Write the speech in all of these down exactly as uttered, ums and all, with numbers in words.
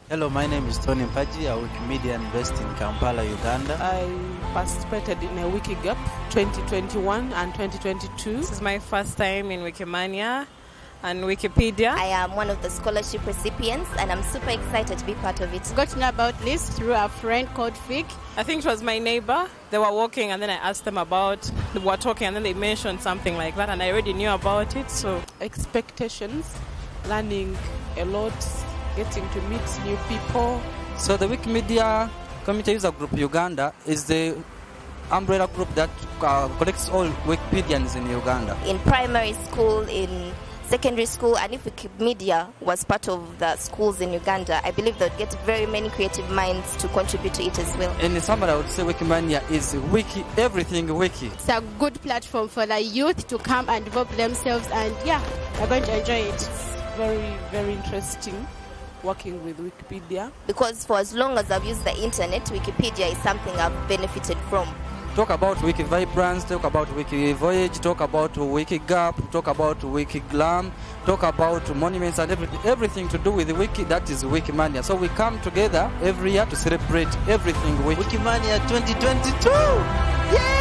Hello, my name is Tony Mpaji, a Wikimedian based in Kampala, Uganda. I participated in a Wikigap twenty twenty-one and twenty twenty-two. This is my first time in Wikimania and Wikipedia. I am one of the scholarship recipients and I'm super excited to be part of it. Got to know about this through a friend called Fig. I think it was my neighbor. They were walking and then I asked them about, they were talking and then they mentioned something like that and I already knew about it. So Expectations, learning a lot, getting to meet new people. So the Wikimedia Community User Group Uganda is the umbrella group that uh, collects all Wikipedians in Uganda. In primary school, in secondary school, and if Wikimedia was part of the schools in Uganda, I believe they'd get very many creative minds to contribute to it as well. In summary, I would say Wikimania is wiki, everything wiki. It's a good platform for the youth to come and develop themselves, and yeah, they're going to enjoy it. It's very, very interesting working with Wikipedia. Because for as long as I've used the internet, Wikipedia is something I've benefited from. Talk about Wikivibrance, talk about Wikivoyage, talk about Wikigap, talk about Wikiglam, talk about monuments and everything, everything to do with the wiki, that is Wikimania. So we come together every year to celebrate everything wiki. Wikimania twenty twenty-two! Yeah!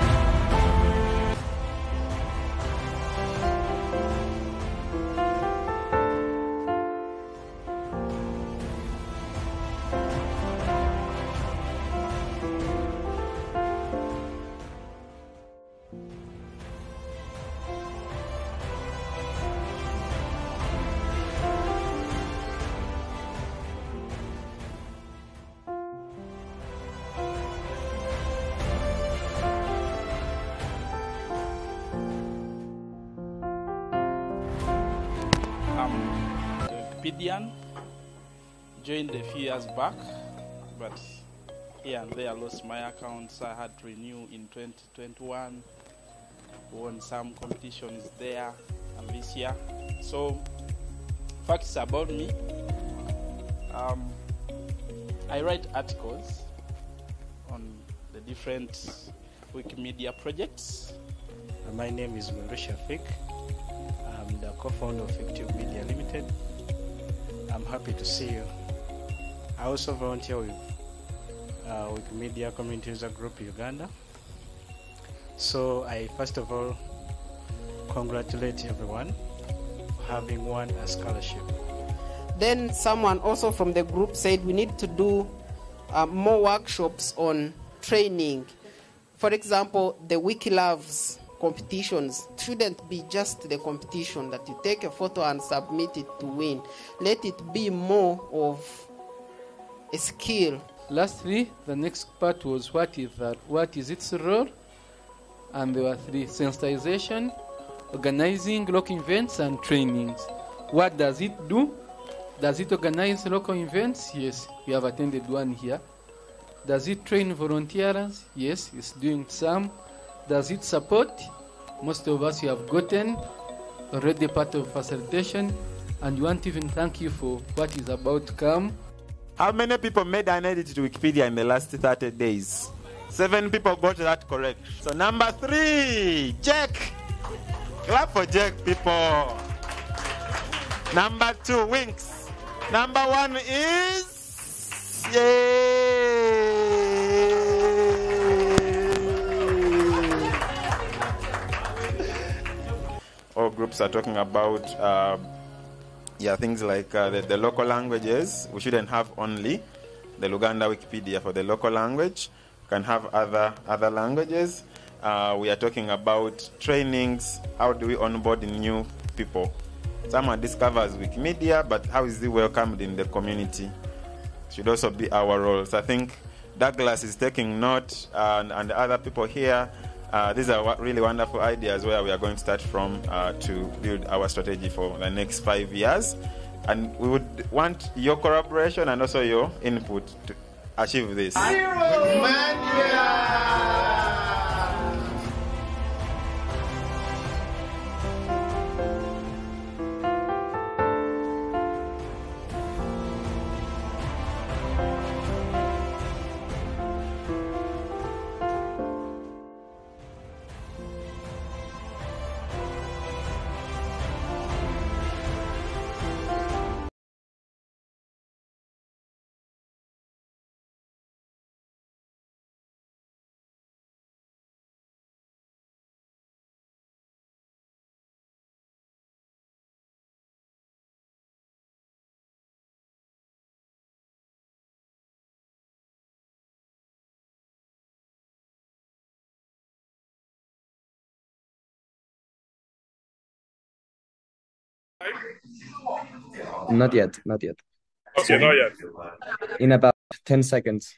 I'm a Wikipedian, joined a few years back, but here and there I lost my accounts. I had to renew in twenty twenty-one, won some competitions there and this year. So, facts about me. Um, I write articles on the different Wikimedia projects. My name is Mundu Shafik. I'm the co-founder of Fictive Media Limited. I'm happy to see you. I also volunteer with uh, Wikimedia Community User Group Uganda. So I first of all congratulate everyone for having won a scholarship. Then someone also from the group said we need to do uh, more workshops on training. For example, the Wiki Loves competitions shouldn't be just the competition that you take a photo and submit it to win. Let it be more of a skill. Lastly, the next part was what is that? What is its role? And there were three: sensitization, organizing local events, and trainings. What does it do? Does it organize local events? Yes, we have attended one here. Does it train volunteers? Yes, it's doing some. Does it support? Most of us you have gotten already part of facilitation, and we want to even thank you for what is about to come. How many people made an edit to Wikipedia in the last thirty days? Seven people got that correct. So number three, Jack. Clap for Jack, people. Number two, Winks. Number one is... Yay! All groups are talking about uh, yeah, things like uh, the, the local languages. We shouldn't have only the Luganda Wikipedia for the local language. We can have other, other languages. Uh, we are talking about trainings. How do we onboard new people? Someone discovers Wikimedia, but how is he welcomed in the community? Should also be our role. So I think Douglas is taking note, uh, and, and other people here. Uh, these are really wonderful ideas where we are going to start from uh, to build our strategy for the next five years. And we would want your collaboration and also your input to achieve this. Not yet, not yet. Okay, not yet. In about ten seconds.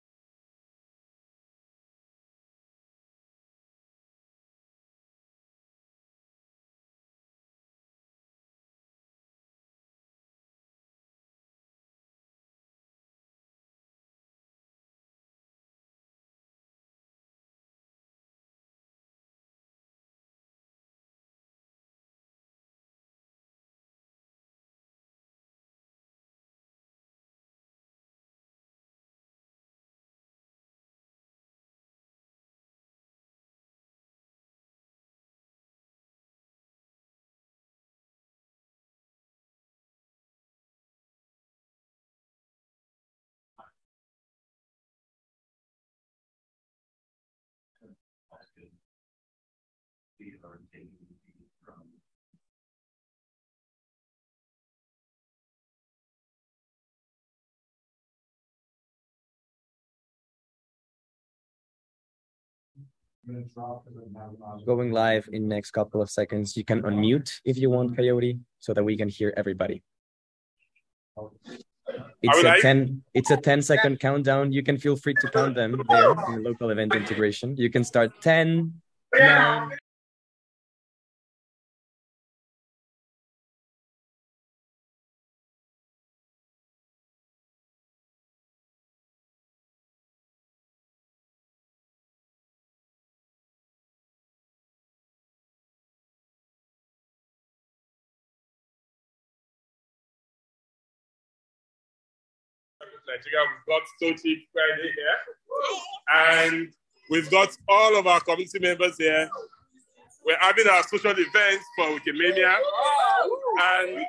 Going live in next couple of seconds. You can unmute if you want, Coyote, so that we can hear everybody. It's a ten. It's a ten second countdown. You can feel free to count them there in the local event integration. You can start ten, nine. Nigeria, we've got Tochi Friday here, and we've got all of our community members here. We're having our social events for Wikimania, and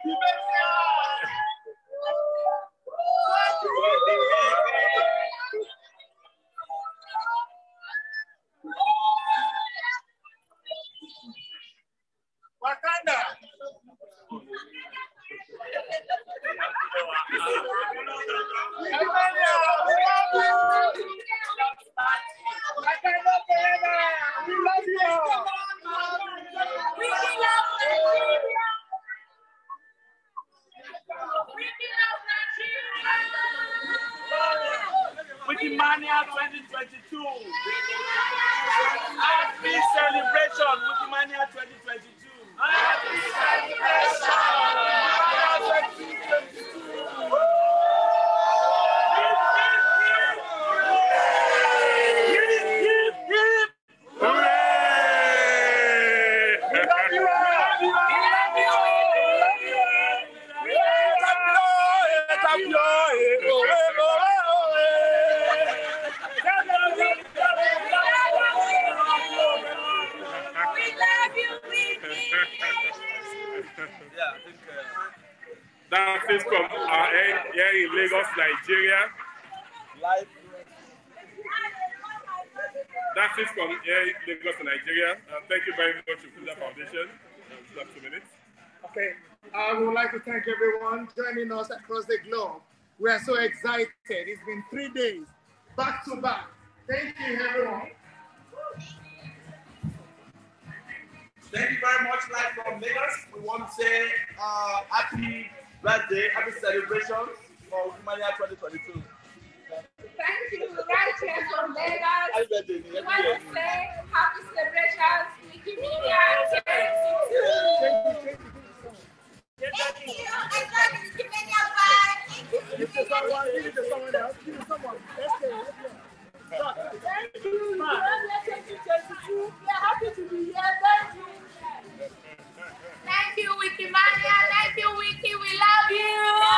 Wakanda. Wikimania twenty twenty-two. Happy celebration, Wikimania twenty twenty-two. Happy That is from our end here in Lagos, Nigeria. Live. That is from here in Lagos, Nigeria. Uh, thank you very much to the Foundation. Uh, two minutes. Okay, I would like to thank everyone joining us across the globe. We are so excited. It's been three days, back to back. Thank you, everyone. Thank you very much, live from Lagos. We want to say uh, happy birthday, happy celebrations for Wikimania twenty twenty-two. Thank you, right here from Lagos. Happy birthday. We want to say happy celebrations, Wikimania twenty twenty-two. Thank you, and God is Wikimania vibe. Give it to someone, give it to someone else, give it to someone. Let's go, let's go. Thank you, Wikimania twenty twenty-two. We are happy to be here. Thank you. Thank you, Wikimania. Thank you, Wiki. We love you.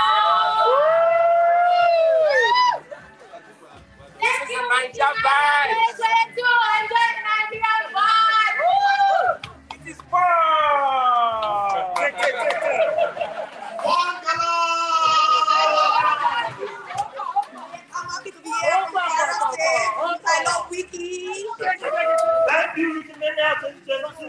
Thank you, Wikimania twenty twenty-two. Enjoy the Nigerian vibe. It is fun. Take, take, take, take. One color. I'm happy to be here. I love Wiki. Thank you, Wikimania twenty twenty-two.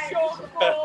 show.